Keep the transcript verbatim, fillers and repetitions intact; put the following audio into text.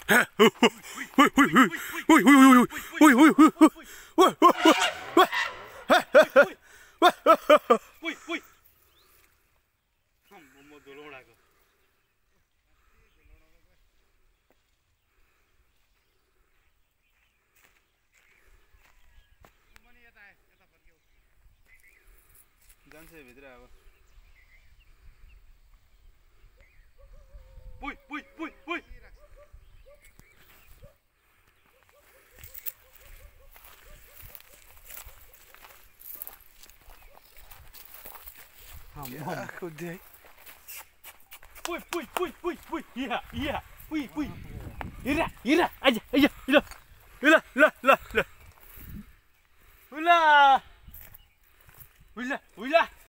जान्छ भित्र अब पुइ पुइ पुइ पुइ Ja, goed ding. Pui, pui, pui, pui, pui, iya, iya, pui, pui. Ira, ira, aja, aja, ira. Ila, la, la, la. Ula. Ula, ula.